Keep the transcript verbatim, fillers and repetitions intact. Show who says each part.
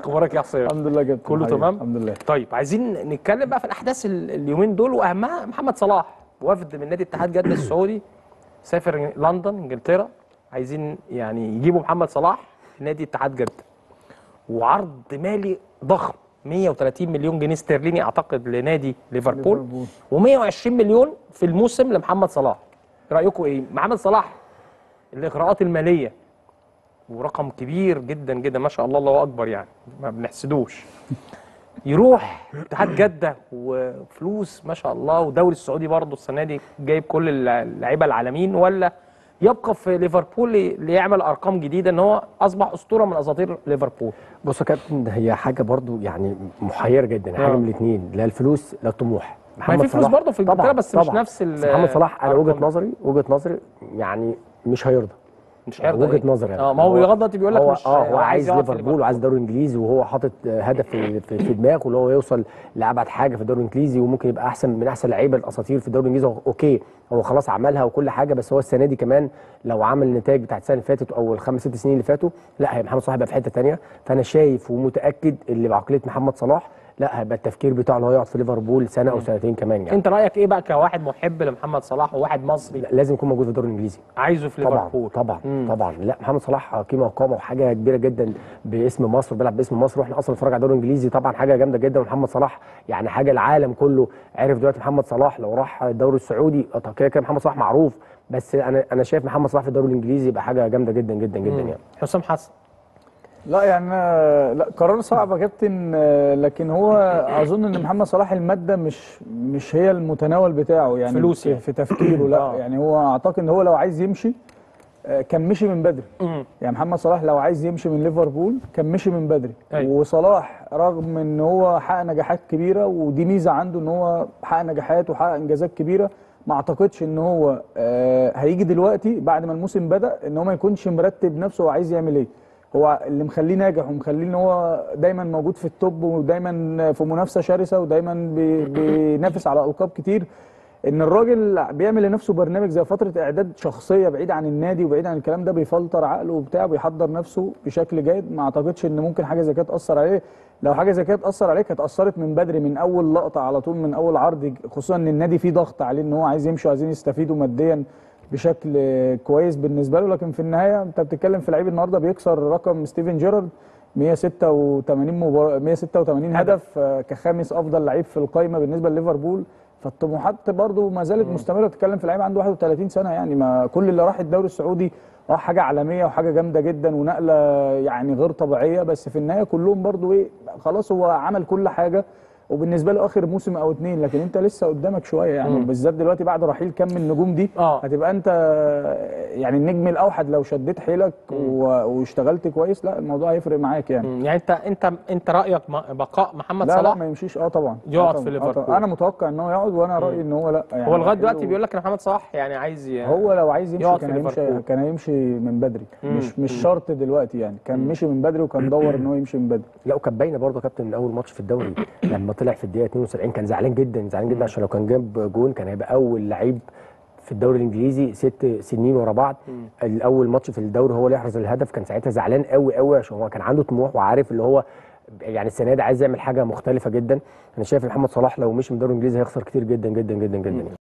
Speaker 1: اخبارك يا حسين؟
Speaker 2: الحمد لله جدا،
Speaker 1: كله تمام
Speaker 2: الحمد لله.
Speaker 1: طيب عايزين نتكلم بقى في الاحداث اليومين دول، واهمها محمد صلاح. وفد من نادي اتحاد جده السعودي سافر لندن انجلترا، عايزين يعني يجيبوا محمد صلاح نادي اتحاد جده، وعرض مالي ضخم مية وتلاتين مليون جنيه استرليني اعتقد لنادي ليفربول، ومية وعشرين مليون في الموسم لمحمد صلاح. رايكم ايه؟ محمد صلاح الاغراءات الماليه ورقم كبير جدا جدا ما شاء الله، الله اكبر يعني ما بنحسدوش، يروح اتحاد جده وفلوس ما شاء الله، والدوري السعودي برضه السنه دي جايب كل اللعيبه العالمين، ولا يبقى في ليفربول ليعمل ارقام جديده ان هو اصبح اسطوره من اساطير ليفربول؟
Speaker 3: بص يا كابتن، هي حاجه برضو يعني محيره جدا، حاجه من الاثنين، لا الفلوس لا الطموح.
Speaker 1: محمد في فلوس برضه في انجلترا بس طبعًا مش نفس
Speaker 3: محمد صلاح. انا وجهه نظري وجهه نظري يعني مش هيرضى،
Speaker 1: مش هيرضى
Speaker 3: وجهه
Speaker 1: إيه؟
Speaker 3: نظري يعني.
Speaker 1: اه ما هو بيغض دلوقتي بيقول لك مش
Speaker 3: اه هو عايز ليفربول وعايز الدوري الانجليزي، وهو حاطط هدف في, في, في دماغه اللي هو يوصل لابعد حاجه في الدوري الانجليزي، وممكن يبقى احسن من احسن لعيبه الاساطير في الدوري الانجليزي. اوكي هو خلاص عملها وكل حاجه، بس هو السنه دي كمان لو عمل النتائج بتاعت السنه اللي فاتت او الخمس ست سنين اللي فاتوا، لا هي محمد صلاح هيبقى في حته ثانيه. فانا شايف ومتاكد اللي بعقليه محمد صلاح لا هيبقى التفكير بتاعه ان هو يقعد في ليفربول سنه او سنتين كمان يعني.
Speaker 1: انت رايك ايه بقى كواحد محب لمحمد صلاح وواحد مصري؟
Speaker 3: لازم يكون موجود في الدوري الانجليزي،
Speaker 1: عايزه في ليفربول
Speaker 3: طبعا طبعا طبعا. لا محمد صلاح قيمه وقامه وحاجه كبيره جدا باسم مصر، وبيلعب باسم مصر، واحنا اصلا بنتفرج على الدوري الانجليزي طبعا حاجه جامده جدا. ومحمد صلاح يعني حاجه العالم كله عرف دلوقتي محمد صلاح. لو راح الدوري السعودي كده كده محمد صلاح معروف، بس انا انا شايف محمد صلاح في الدوري الانجليزي يبقى حاجه جامده جدا جدا جدا يعني.
Speaker 1: حسام حسن
Speaker 2: لا يعني لا قرار صعب يا كابتن، لكن هو اظن ان محمد صلاح الماده مش مش هي المتناول بتاعه يعني
Speaker 1: فلوس يعني.
Speaker 2: في تفكيره لا يعني هو اعتقد ان هو لو عايز يمشي كان مشي من بدري. يعني محمد صلاح لو عايز يمشي من ليفربول كان مشي من بدري. أيوة. وصلاح رغم ان هو حقق نجاحات كبيره، ودي ميزه عنده ان هو حقق نجاحات وحقق انجازات كبيره، ما اعتقدش ان هو هيجي دلوقتي بعد ما الموسم بدا ان هو ما يكونش مرتب نفسه وعايز يعمل ايه. هو اللي مخليه ناجح ومخليه ان هو دايما موجود في التوب ودايما في منافسه شرسه ودايما بينافس على القاب كتير، ان الراجل بيعمل لنفسه برنامج زي فتره اعداد شخصيه بعيد عن النادي وبعيد عن الكلام ده، بيفلتر عقله وبتاع، بيحضر نفسه بشكل جيد. ما اعتقدش ان ممكن حاجه زي كده تاثر عليه. لو حاجه زي كده تاثر عليه كانت اثرت من بدري، من اول لقطه على طول، من اول عرض، خصوصا ان النادي فيه ضغط عليه ان هو عايز يمشي وعايزين يستفيدوا ماديا بشكل كويس بالنسبه له. لكن في النهايه انت بتتكلم في لعيب النهارده بيكسر رقم ستيفن جيرارد مية وستة وتمانين مبار... مية وستة وتمانين هدف كخامس افضل لعيب في القائمه بالنسبه لليفربول. فالطموحات برضه ما زالت مستمره. بتتكلم في لعيب عنده واحد وتلاتين سنه يعني، ما كل اللي راح الدوري السعودي اه حاجه عالميه وحاجه جامده جدا ونقله يعني غير طبيعيه، بس في النهايه كلهم برضه ايه خلاص هو عمل كل حاجه وبالنسبه له اخر موسم او اتنين، لكن انت لسه قدامك شويه يعني، وبالذات دلوقتي بعد رحيل كم من النجوم دي آه. هتبقى انت يعني النجم الاوحد لو شديت حيلك واشتغلت كويس، لا الموضوع هيفرق معاك يعني.
Speaker 1: مم. يعني انت انت انت رايك بقاء محمد
Speaker 2: لا
Speaker 1: صلاح؟
Speaker 2: لا ما يمشيش اه طبعا
Speaker 1: يقعد
Speaker 2: آه
Speaker 1: في ليفربول.
Speaker 2: آه انا متوقع ان هو يقعد، وانا رايي ان هو لا يعني
Speaker 1: هو لغايه دلوقتي بيقول لك ان محمد صلاح يعني عايز ي...
Speaker 2: هو لو عايز يمشي كان هيمشي كان هيمشي من بدري. مم. مش مش شرط دلوقتي يعني، كان مم. مشي من بدري وكان دور ان هو يمشي من بدري.
Speaker 3: لا وكانت باينه برضه يا كابتن من اول ماتش في الدوري لما طلع في الدقيقه اتنين وسبعين كان زعلان جدا زعلان جدا عشان لو كان جاب جون كان هيبقى اول لعيب في الدوري الانجليزي ست سنين ورا بعض مم. الاول ماتش في الدوري هو اللي يحرز الهدف. كان ساعتها زعلان قوي قوي عشان هو كان عنده طموح وعارف اللي هو يعني السنه دي عايز يعمل حاجه مختلفه جدا. انا شايف محمد صلاح لو مشي من الدوري الانجليزي هيخسر كتير جدا جدا جدا جدا.